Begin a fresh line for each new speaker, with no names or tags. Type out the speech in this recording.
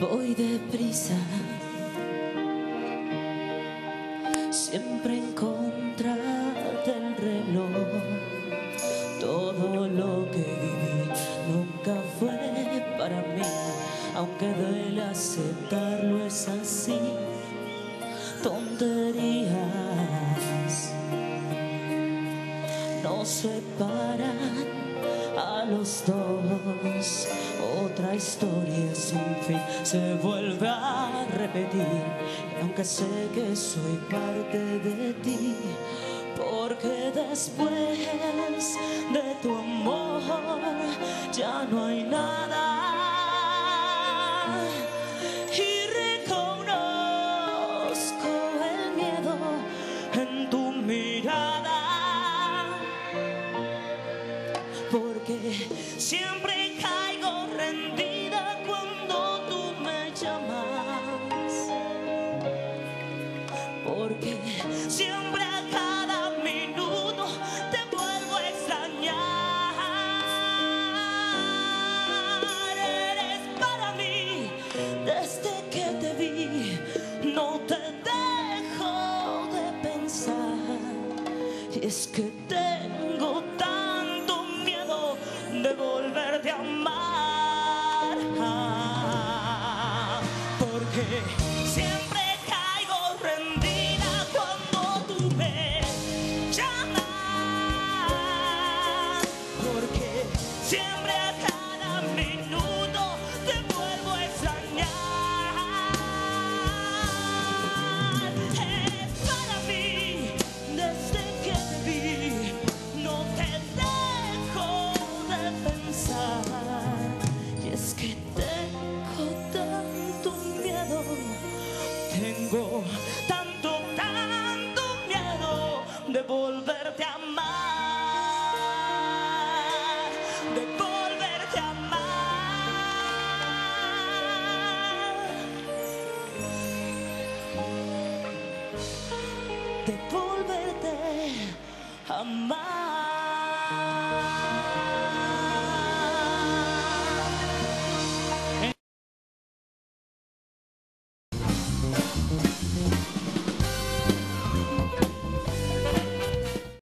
Voy deprisa, siempre en contra del reloj. Todo lo que viví nunca fue para mí, aunque duele aceptarlo, es así. Tonterías nos separan a los dos. Otra historia sin fin se vuelve a repetir, y aunque sé que soy parte de ti, porque después de tu amor ya no hay nada. Y reconozco el miedo en tu mirada, porque siempre caigo rendida cuando tú me llamas, porque siempre a cada minuto te vuelvo a extrañar. Eres para mí, desde que te vi no te dejo de pensar, y es que tengo tanto miedo de volverte a amar, porque siempre caigo rendida cuando tú me llamas, porque siempre a cada minuto te vuelvo a extrañar. Es para mí, desde que te vi no te dejo de pensar, y es que tengo tanto miedo, tengo tanto miedo de volverte a amar, de volverte a amar, de volverte a amar.